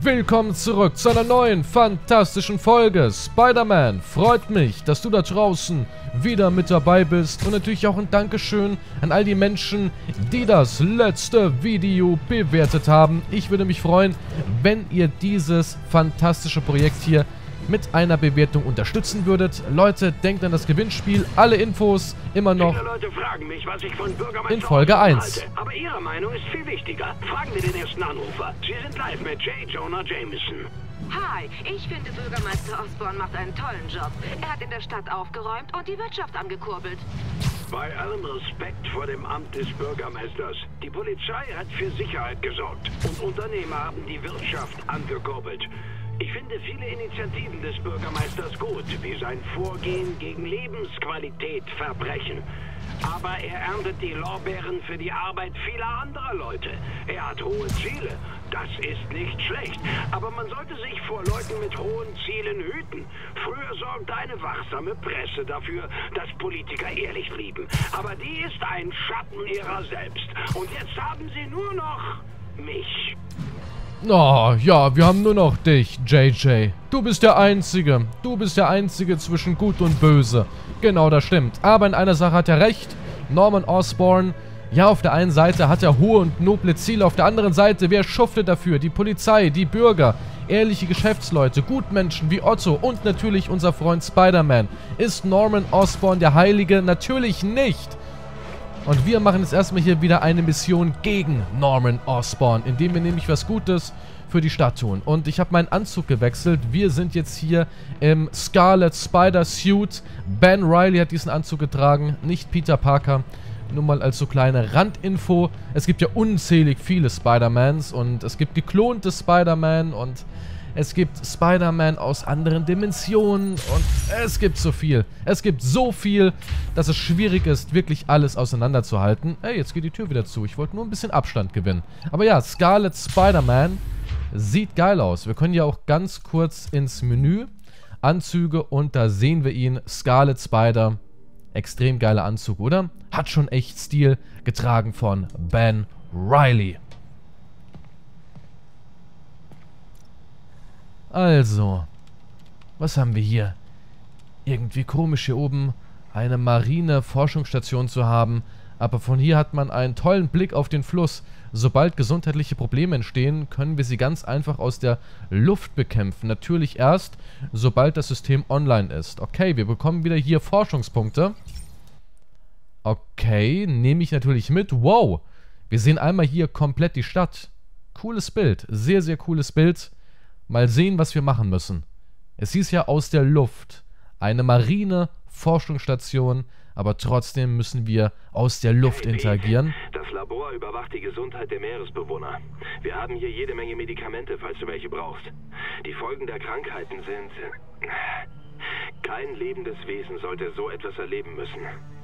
Willkommen zurück zu einer neuen, fantastischen Folge Spider-Man. Freut mich, dass du da draußen wieder mit dabei bist. Und natürlich auch ein Dankeschön an all die Menschen, die das letzte Video bewertet haben. Ich würde mich freuen, wenn ihr dieses fantastische Projekt hier mit einer Bewertung unterstützen würdet. Leute, denkt an das Gewinnspiel. Alle Infos immer noch Viele Leute fragen mich, was ich von Bürgermeister in Folge 1. halte. Aber Ihre Meinung ist viel wichtiger. Fragen wir den ersten Anrufer. Sie sind live mit J. Jonah Jameson. Hi, ich finde Bürgermeister Osborn macht einen tollen Job. Er hat in der Stadt aufgeräumt und die Wirtschaft angekurbelt. Bei allem Respekt vor dem Amt des Bürgermeisters. Die Polizei hat für Sicherheit gesorgt und Unternehmer haben die Wirtschaft angekurbelt. Ich finde viele Initiativen des Bürgermeisters gut, wie sein Vorgehen gegen Lebensqualität verbrechen. Aber er erntet die Lorbeeren für die Arbeit vieler anderer Leute. Er hat hohe Ziele. Das ist nicht schlecht. Aber man sollte sich vor Leuten mit hohen Zielen hüten. Früher sorgte eine wachsame Presse dafür, dass Politiker ehrlich blieben. Aber die ist ein Schatten ihrer selbst. Und jetzt haben sie nur noch mich. Oh, ja, wir haben nur noch dich, JJ. Du bist der Einzige. Du bist der Einzige zwischen Gut und Böse. Genau, das stimmt. Aber in einer Sache hat er recht. Norman Osborn, ja, auf der einen Seite hat er hohe und noble Ziele. Auf der anderen Seite, wer schuftet dafür? Die Polizei, die Bürger, ehrliche Geschäftsleute, Gutmenschen wie Otto und natürlich unser Freund Spider-Man. Ist Norman Osborn der Heilige? Natürlich nicht. Und wir machen jetzt erstmal hier wieder eine Mission gegen Norman Osborn, indem wir nämlich was Gutes für die Stadt tun. Und ich habe meinen Anzug gewechselt. Wir sind jetzt hier im Scarlet Spider Suit. Ben Reilly hat diesen Anzug getragen, nicht Peter Parker. Nur mal als so kleine Randinfo. Es gibt ja unzählig viele Spider-Mans und es gibt geklonte Spider-Man und es gibt Spider-Man aus anderen Dimensionen und es gibt so viel. Es gibt so viel, dass es schwierig ist, wirklich alles auseinanderzuhalten. Ey, jetzt geht die Tür wieder zu. Ich wollte nur ein bisschen Abstand gewinnen. Aber ja, Scarlet Spider-Man sieht geil aus. Wir können ja auch ganz kurz ins Menü. Anzüge und da sehen wir ihn. Scarlet Spider. Extrem geiler Anzug, oder? Hat schon echt Stil. Getragen von Ben Reilly. Also, was haben wir hier? Irgendwie komisch hier oben eine Marine-Forschungsstation zu haben, aber von hier hat man einen tollen Blick auf den Fluss. Sobald gesundheitliche Probleme entstehen, können wir sie ganz einfach aus der Luft bekämpfen. Natürlich erst, sobald das System online ist. Okay, wir bekommen wieder hier Forschungspunkte. Okay, nehme ich natürlich mit. Wow, wir sehen einmal hier komplett die Stadt. Cooles Bild, sehr, sehr cooles Bild. Mal sehen, was wir machen müssen. Es hieß ja aus der Luft. Eine Marine-Forschungsstation, aber trotzdem müssen wir aus der Luft interagieren. Das Labor überwacht die Gesundheit der Meeresbewohner. Wir haben hier jede Menge Medikamente, falls du welche brauchst. Die Folgen der Krankheiten sind... Kein lebendes Wesen sollte so etwas erleben müssen.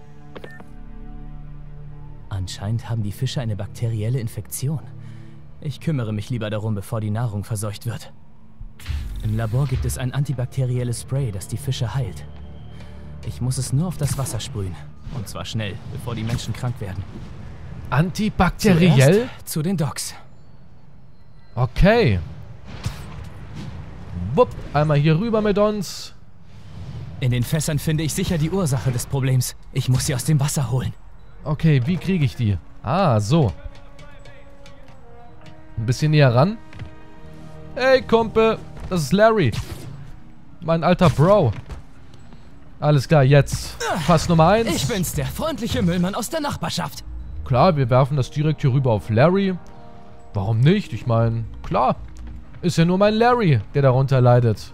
Anscheinend haben die Fische eine bakterielle Infektion. Ich kümmere mich lieber darum, bevor die Nahrung verseucht wird. Im Labor gibt es ein antibakterielles Spray, das die Fische heilt. Ich muss es nur auf das Wasser sprühen. Und zwar schnell, bevor die Menschen krank werden. Antibakteriell? Zuerst zu den Docks. Okay. Wupp, einmal hier rüber mit uns. In den Fässern finde ich sicher die Ursache des Problems. Ich muss sie aus dem Wasser holen. Okay, wie kriege ich die? Ah, so. Ein bisschen näher ran. Hey, Kumpel. Das ist Larry. Mein alter Bro. Alles klar, jetzt. Fass Nummer 1. Ich bin's, der freundliche Müllmann aus der Nachbarschaft. Klar, wir werfen das direkt hier rüber auf Larry. Warum nicht? Ich meine, klar. Ist ja nur mein Larry, der darunter leidet.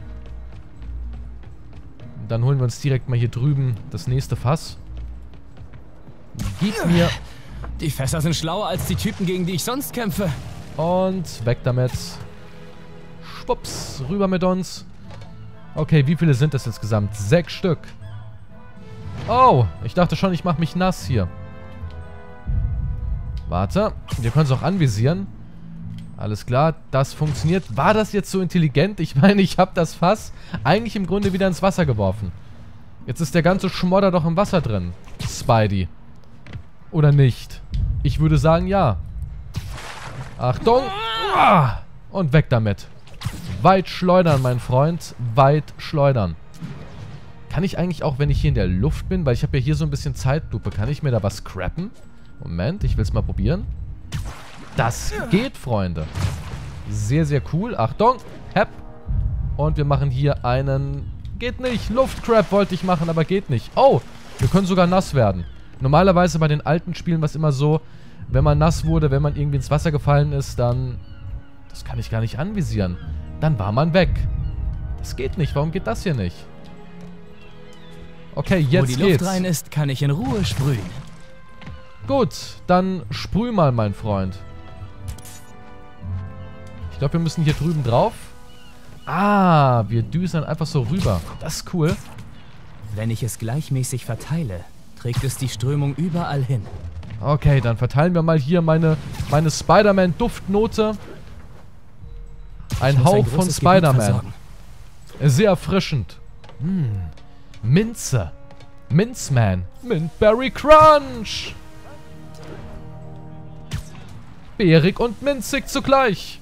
Dann holen wir uns direkt mal hier drüben das nächste Fass. Gib mir... Die Fässer sind schlauer als die Typen, gegen die ich sonst kämpfe. Und weg damit. Schwupps, rüber mit uns. Okay, wie viele sind das insgesamt? 6 Stück. Oh, ich dachte schon, ich mache mich nass hier. Warte, wir können es auch anvisieren. Alles klar, das funktioniert. War das jetzt so intelligent? Ich meine, ich habe das Fass eigentlich im Grunde wieder ins Wasser geworfen. Jetzt ist der ganze Schmodder doch im Wasser drin. Spidey. Oder nicht? Ich würde sagen, ja. Achtung. Und weg damit. Weit schleudern, mein Freund. Weit schleudern. Kann ich eigentlich auch, wenn ich hier in der Luft bin, weil ich habe ja hier so ein bisschen Zeitlupe, kann ich mir da was scrappen? Moment, ich will es mal probieren. Das geht, Freunde. Sehr, sehr cool. Achtung. Hepp. Und wir machen hier einen... Geht nicht. Luftcrab wollte ich machen, aber geht nicht. Oh, wir können sogar nass werden. Normalerweise bei den alten Spielen war es immer so, wenn man nass wurde, wenn man irgendwie ins Wasser gefallen ist, dann... Das kann ich gar nicht anvisieren. Dann war man weg. Das geht nicht. Warum geht das hier nicht? Okay, jetzt geht's. Wo die Luft rein ist, kann ich in Ruhe sprühen. Gut, dann sprüh mal, mein Freund. Ich glaube, wir müssen hier drüben drauf. Ah, wir düsen einfach so rüber. Das ist cool. Wenn ich es gleichmäßig verteile, trägt es die Strömung überall hin. Okay, dann verteilen wir mal hier meine Spider-Man-Duftnote. Ein Hauch von Spider-Man. Sehr erfrischend. Minze. Minzman. Mintberry Crunch. Beerig und minzig zugleich.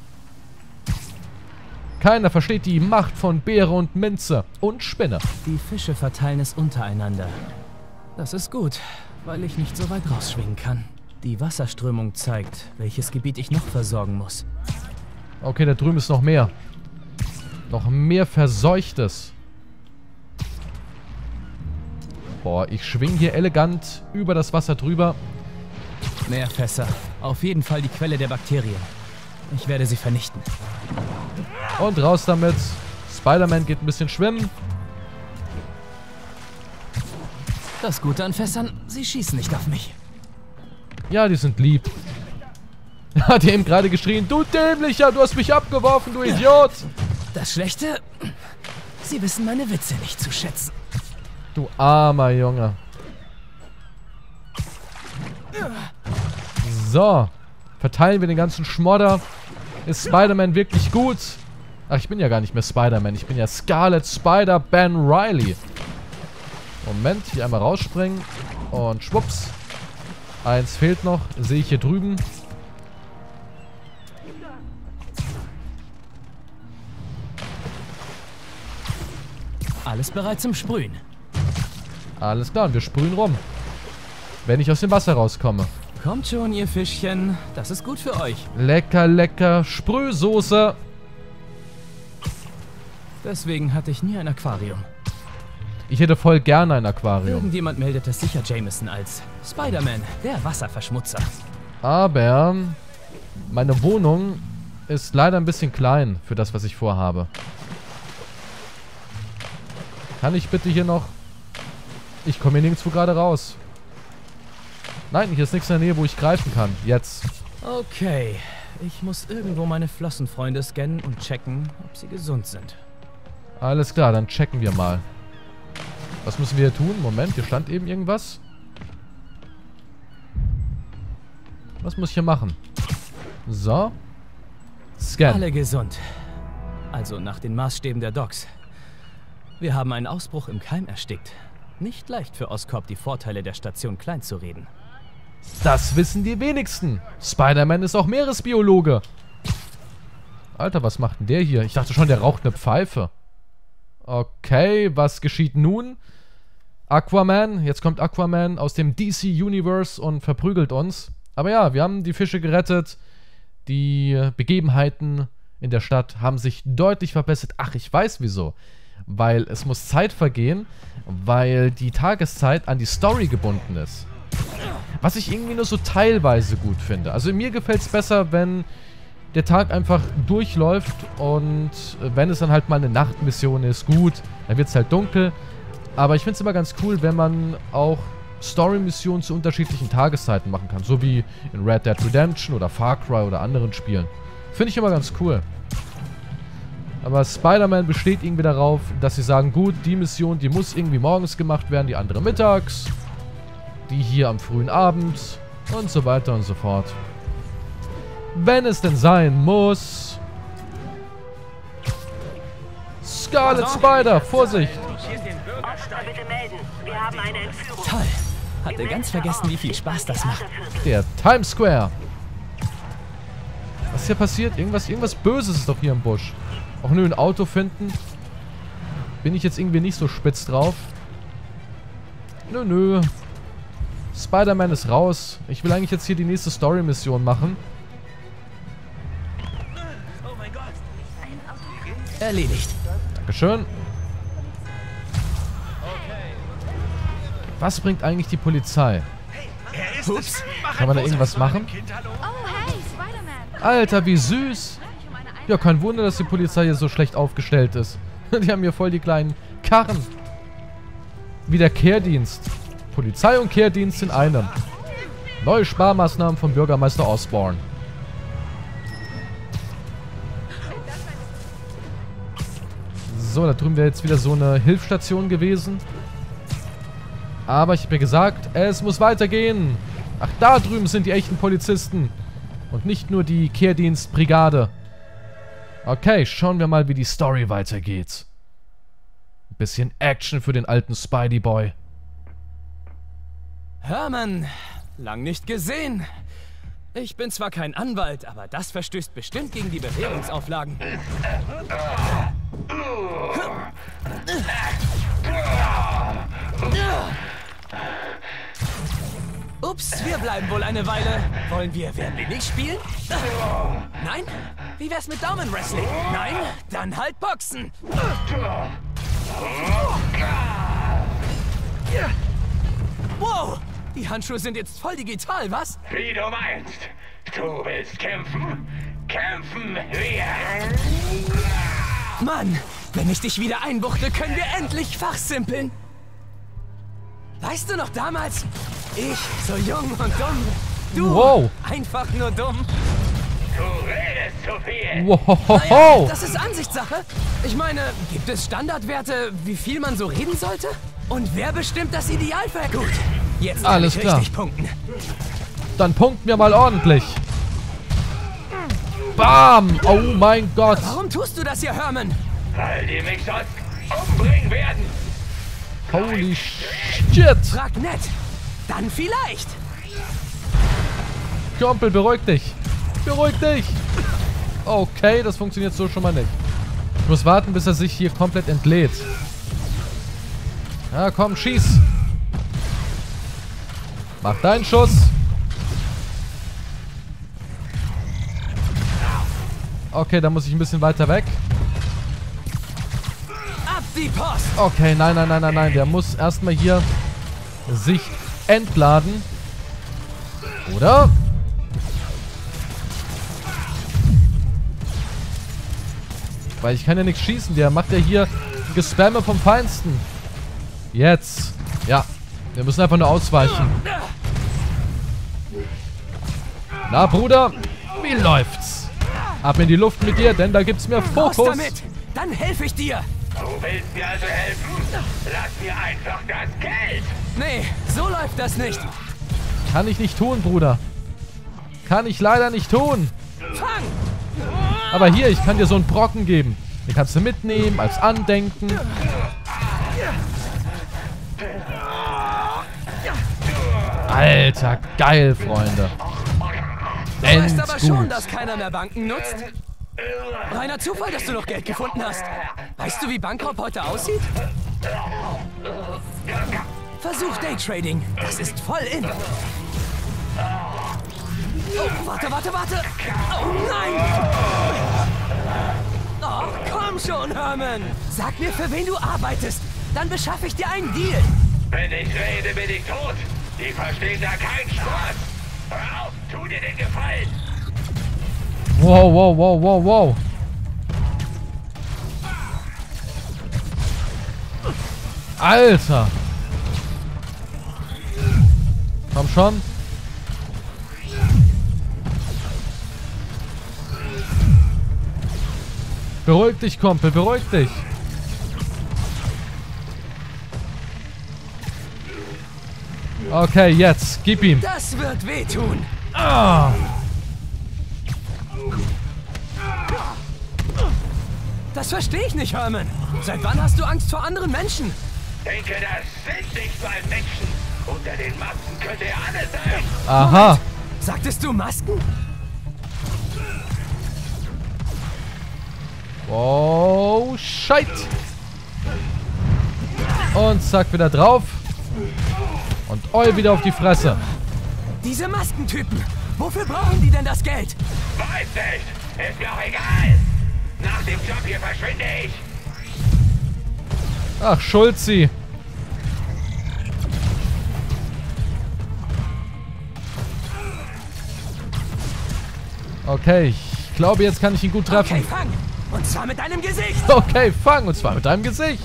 Keiner versteht die Macht von Beere und Minze und Spinne. Die Fische verteilen es untereinander. Das ist gut, weil ich nicht so weit rausschwingen kann. Die Wasserströmung zeigt, welches Gebiet ich noch versorgen muss. Okay, da drüben ist noch mehr. Noch mehr Verseuchtes. Boah, ich schwing hier elegant über das Wasser drüber. Mehr Fässer. Auf jeden Fall die Quelle der Bakterien. Ich werde sie vernichten. Und raus damit. Spider-Man geht ein bisschen schwimmen. Das Gute an Fässern, sie schießen nicht auf mich. Ja, die sind lieb. Hat eben gerade geschrien, du Dämlicher, du hast mich abgeworfen, du Idiot. Das Schlechte, sie wissen meine Witze nicht zu schätzen. Du armer Junge. So. Verteilen wir den ganzen Schmodder. Ist Spider-Man wirklich gut? Ach, ich bin ja gar nicht mehr Spider-Man. Ich bin ja Scarlet Spider Ben Reilly. Moment, hier einmal rausspringen. Und schwupps. Eins fehlt noch. Sehe ich hier drüben. Alles bereit zum Sprühen. Alles klar, und wir sprühen rum. Wenn ich aus dem Wasser rauskomme. Kommt schon, ihr Fischchen. Das ist gut für euch. Lecker, lecker Sprühsoße. Deswegen hatte ich nie ein Aquarium. Ich hätte voll gerne ein Aquarium. Irgendjemand meldet es sicher Jameson als Spider-Man, der Wasserverschmutzer. Aber meine Wohnung ist leider ein bisschen klein für das, was ich vorhabe. Kann ich bitte hier noch... Ich komme hier nirgendwo gerade raus. Nein, hier ist nichts in der Nähe, wo ich greifen kann. Jetzt. Okay. Ich muss irgendwo meine Flossenfreunde scannen und checken, ob sie gesund sind. Alles klar, dann checken wir mal. Was müssen wir hier tun? Moment, hier stand eben irgendwas. Was muss ich hier machen? So. Scan. Alle gesund. Also nach den Maßstäben der Docs. Wir haben einen Ausbruch im Keim erstickt. Nicht leicht für Oscorp, die Vorteile der Station klein zu reden. Das wissen die wenigsten. Spider-Man ist auch Meeresbiologe. Alter, was macht denn der hier? Ich dachte schon, der raucht eine Pfeife. Okay, was geschieht nun? Aquaman. Jetzt kommt Aquaman aus dem DC Universe und verprügelt uns. Aber ja, wir haben die Fische gerettet. Die Begebenheiten in der Stadt haben sich deutlich verbessert. Ach, ich weiß wieso. Weil es muss Zeit vergehen, weil die Tageszeit an die Story gebunden ist. Was ich irgendwie nur so teilweise gut finde. Also mir gefällt es besser, wenn der Tag einfach durchläuft und wenn es dann halt mal eine Nachtmission ist, gut, dann wird es halt dunkel. Aber ich finde es immer ganz cool, wenn man auch Story-Missionen zu unterschiedlichen Tageszeiten machen kann. So wie in Red Dead Redemption oder Far Cry oder anderen Spielen. Finde ich immer ganz cool. Aber Spider-Man besteht irgendwie darauf, dass sie sagen, gut, die Mission, die muss irgendwie morgens gemacht werden, die andere mittags, die hier am frühen Abend und so weiter und so fort. Wenn es denn sein muss. Scarlet Spider, Vorsicht! Oscar, bitte melden. Wir haben eine Entführung. Toll. Hatte ganz vergessen, wie viel Spaß das macht. Der Times Square. Was ist hier passiert? Irgendwas Böses ist doch hier im Busch. Auch nur ein Auto finden. Bin ich jetzt irgendwie nicht so spitz drauf. Nö. Spider-Man ist raus. Ich will eigentlich jetzt hier die nächste Story-Mission machen. Erledigt. Dankeschön. Was bringt eigentlich die Polizei? Ups. Kann man da irgendwas machen? Alter, wie süß. Ja, kein Wunder, dass die Polizei hier so schlecht aufgestellt ist. Die haben hier voll die kleinen Karren. Wie der Kehrdienst. Polizei und Kehrdienst in einem. Neue Sparmaßnahmen von Bürgermeister Osborn. So, da drüben wäre jetzt wieder so eine Hilfsstation gewesen. Aber ich habe ja gesagt, es muss weitergehen. Ach, da drüben sind die echten Polizisten. Und nicht nur die Kehrdienstbrigade. Okay, schauen wir mal, wie die Story weitergeht. Ein bisschen Action für den alten Spidey Boy. Herman, lang nicht gesehen. Ich bin zwar kein Anwalt, aber das verstößt bestimmt gegen die Bewährungsauflagen. Ups, wir bleiben wohl eine Weile. Wollen wir Wer bin ich spielen? Nein? Wie wär's mit Daumenwrestling? Nein? Dann halt Boxen. Wow, die Handschuhe sind jetzt voll digital, was? Wie du meinst. Du willst kämpfen? Kämpfen wir! Mann, wenn ich dich wieder einbuchte, können wir endlich fachsimpeln. Weißt du noch damals? Ich, so jung und dumm. Du, Wow. einfach nur dumm. Du redest zu viel! Wow. Das ist Ansichtssache. Ich meine, gibt es Standardwerte, wie viel man so reden sollte? Und wer bestimmt das Idealfall? Gut, jetzt kann Alles ich klar. richtig punkten. Dann punkten wir mal ordentlich. Bam! Oh mein Gott. Warum tust du das hier, Herman? Weil die mich sonst umbringen werden! Holy shit. Frag nett. Dann vielleicht. Kumpel, beruhig dich. Beruhig dich. Okay, das funktioniert so schon mal nicht. Ich muss warten, bis er sich hier komplett entlädt. Ja, komm, schieß. Mach deinen Schuss. Okay, da muss ich ein bisschen weiter weg. Ab die Post. Okay, nein. Der muss erstmal hier sich entladen. Oder? Weil ich kann ja nichts schießen. Der macht ja hier Gespamme vom Feinsten. Jetzt. Ja. Wir müssen einfach nur ausweichen. Na, Bruder. Wie läuft's? Ab in die Luft mit dir, denn da gibt's mehr Raus Fokus. damit. Dann helfe ich dir. Du willst mir also helfen? Lass mir einfach das Geld! Nee, so läuft das nicht. Kann ich nicht tun, Bruder. Kann ich leider nicht tun. Fang! Aber hier, ich kann dir so einen Brocken geben. Den kannst du mitnehmen, als Andenken. Alter, geil, Freunde. Du weißt aber schon, Endgut. dass keiner mehr Banken nutzt. Reiner Zufall, dass du noch Geld gefunden hast. Weißt du, wie Bankraub heute aussieht? Versuch Daytrading. Das ist voll in. Oh, warte. Oh nein! Oh, komm schon, Herman. Sag mir, für wen du arbeitest. Dann beschaffe ich dir einen Deal. Wenn ich rede, bin ich tot! Die verstehen da keinen Spaß! Hör auf, tu dir den Gefallen! Wow. Alter. Komm schon. Beruhig dich, Kumpel, beruhig dich. Okay, jetzt, gib ihm. Das wird wehtun. Ah. Das verstehe ich nicht, Herman. Seit wann hast du Angst vor anderen Menschen? Denke, das sind nicht mal Menschen! Unter den Masken könnte er alles sein! Aha. Sagtest du Masken? Oh, Scheit. Und zack, wieder drauf. Und Oi wieder auf die Fresse. Diese Maskentypen. Wofür brauchen die denn das Geld? Weiß nicht. Ist mir auch egal. Nach dem Job hier verschwinde ich. Ach, Schulzi. Okay, ich glaube, jetzt kann ich ihn gut treffen. Okay, fang. Und zwar mit deinem Gesicht. Okay, fang. Und zwar mit deinem Gesicht.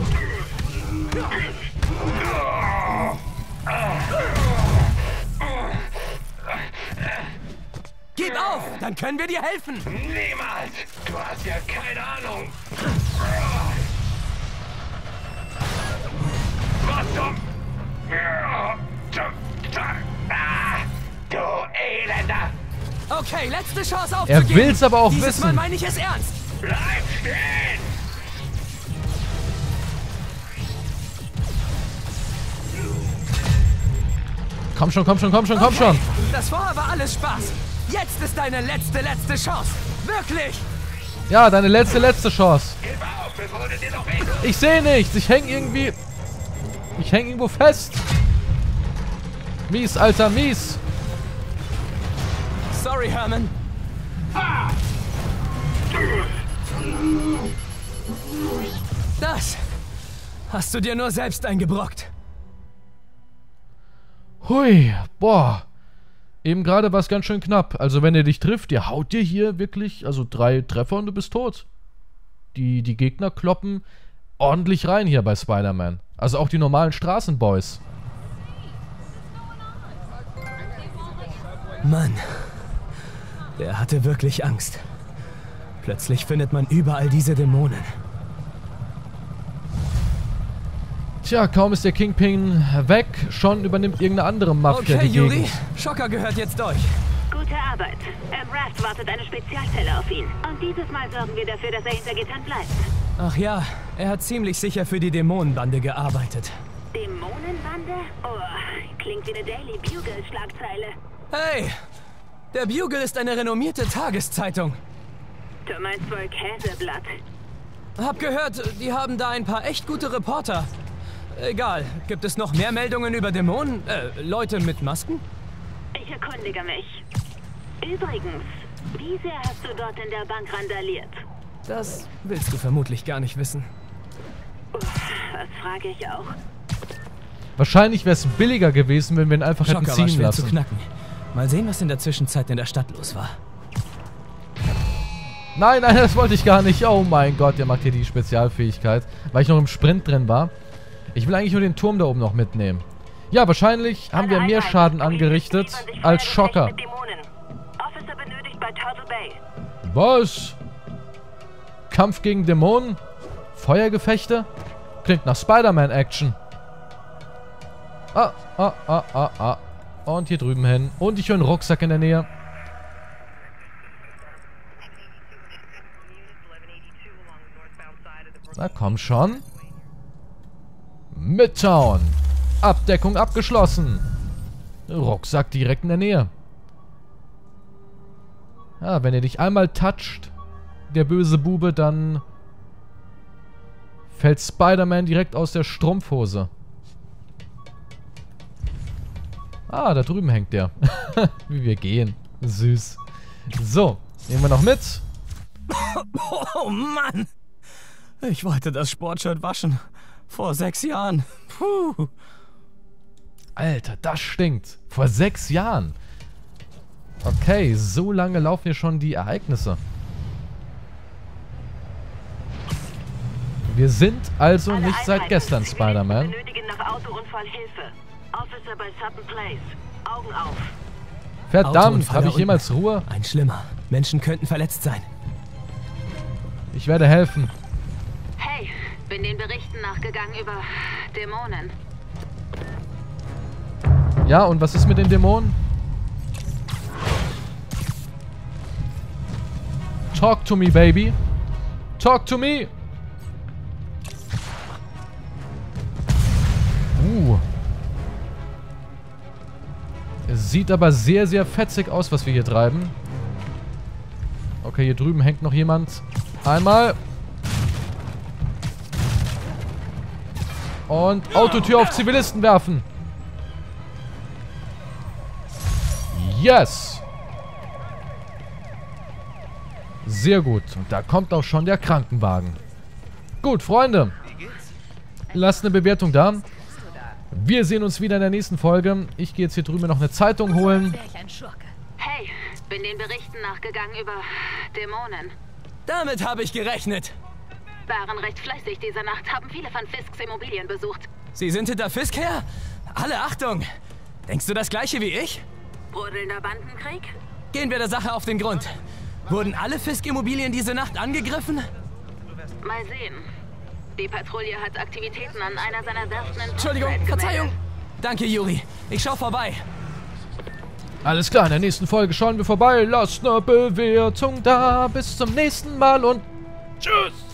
Gib auf, dann können wir dir helfen. Niemals. Du hast ja keine Ahnung. Was zum... Du Elender. Okay, letzte Chance Er aufzugeben. will's aber auch Dieses Mal wissen. meine ich es ernst. Bleib stehen. Komm schon, komm schon, komm schon, komm schon. Das vorher war alles Spaß. Jetzt ist deine letzte Chance. Wirklich. Ja, deine letzte Chance. Gib auf, bevor du dir noch wehtust. Ich sehe nichts. Ich hänge irgendwie... Ich hänge irgendwo fest. Mies, Alter, mies. Sorry, Herman. Das hast du dir nur selbst eingebrockt. Hui, boah. Eben gerade war es ganz schön knapp. Also wenn er dich trifft, der haut dir hier wirklich, also 3 Treffer und du bist tot. Die Gegner kloppen ordentlich rein hier bei Spider-Man. Also auch die normalen Straßenboys. Mann, der hatte wirklich Angst. Plötzlich findet man überall diese Dämonen. Tja, kaum ist der Kingpin weg, schon übernimmt irgendeine andere Mafia Okay, die Yuri, Gegend. Schocker gehört jetzt euch. Gute Arbeit. Raft wartet eine Spezialzelle auf ihn. Und dieses Mal sorgen wir dafür, dass er hinter Gittern bleibt. Ach ja, er hat ziemlich sicher für die Dämonenbande gearbeitet. Dämonenbande? Oh, klingt wie eine Daily Bugle-Schlagzeile. Hey, der Bugle ist eine renommierte Tageszeitung. Du meinst wohl Käseblatt? Hab gehört, die haben da ein paar echt gute Reporter. Egal, gibt es noch mehr Meldungen über Dämonen? Leute mit Masken? Ich erkundige mich. Übrigens, wie sehr hast du dort in der Bank randaliert? Das willst du vermutlich gar nicht wissen. Das frage ich auch. Wahrscheinlich wäre es billiger gewesen, wenn wir ihn einfach hätten Schocker war ziehen schwer zu lassen. knacken. Mal sehen, was in der Zwischenzeit in der Stadt los war. Nein, nein, das wollte ich gar nicht. Oh mein Gott, der macht hier die Spezialfähigkeit, weil ich noch im Sprint drin war. Ich will eigentlich nur den Turm da oben noch mitnehmen. Ja, wahrscheinlich haben wir mehr Schaden angerichtet als Schocker. Officer benötigt bei Turtle Bay. Was? Kampf gegen Dämonen? Feuergefechte? Klingt nach Spider-Man-Action. Und hier drüben hin. Und ich höre einen Rucksack in der Nähe. Na komm schon. Midtown. Abdeckung abgeschlossen. Rucksack direkt in der Nähe. Ja, wenn er dich einmal toucht, der böse Bube, dann fällt Spider-Man direkt aus der Strumpfhose. Ah, da drüben hängt der. Wie wir gehen. Süß. So, nehmen wir noch mit. Oh Mann! Ich wollte das Sportshirt waschen. Vor 6 Jahren. Puh. Alter, das stinkt. Vor 6 Jahren. Okay, so lange laufen hier schon die Ereignisse. Wir sind also nicht seit gestern Spider-Man. Wir benötigen nach Autounfall Hilfe. Officer bei Sutton Place. Augen auf. Verdammt, Autounfall habe da ich jemals Ruhe? Ein schlimmer. Menschen könnten verletzt sein. Ich werde helfen. Hey, bin den Berichten nachgegangen über Dämonen. Ja, und was ist mit den Dämonen? Talk to me, baby. Talk to me. Es sieht aber sehr, sehr fetzig aus, was wir hier treiben. Okay, hier drüben hängt noch jemand. Einmal. Und Autotür auf Zivilisten werfen. Yes. Sehr gut. Und da kommt auch schon der Krankenwagen. Gut, Freunde. Lasst eine Bewertung da. Wir sehen uns wieder in der nächsten Folge. Ich gehe jetzt hier drüben noch eine Zeitung holen. Hey, bin den Berichten nachgegangen über Dämonen. Damit habe ich gerechnet. Waren recht fleißig diese Nacht, haben viele von Fisks Immobilien besucht. Sie sind hinter Fisk her? Alle Achtung! Denkst du das gleiche wie ich? Brodelnder Bandenkrieg? Gehen wir der Sache auf den Grund. Wurden alle Fisk-Immobilien diese Nacht angegriffen? Mal sehen. Die Patrouille hat Aktivitäten an einer seiner Werften in Entschuldigung, Topside Verzeihung. gemeldet. Danke, Yuri. Ich schau vorbei. Alles klar, in der nächsten Folge schauen wir vorbei. Lasst eine Bewertung da. Bis zum nächsten Mal und tschüss.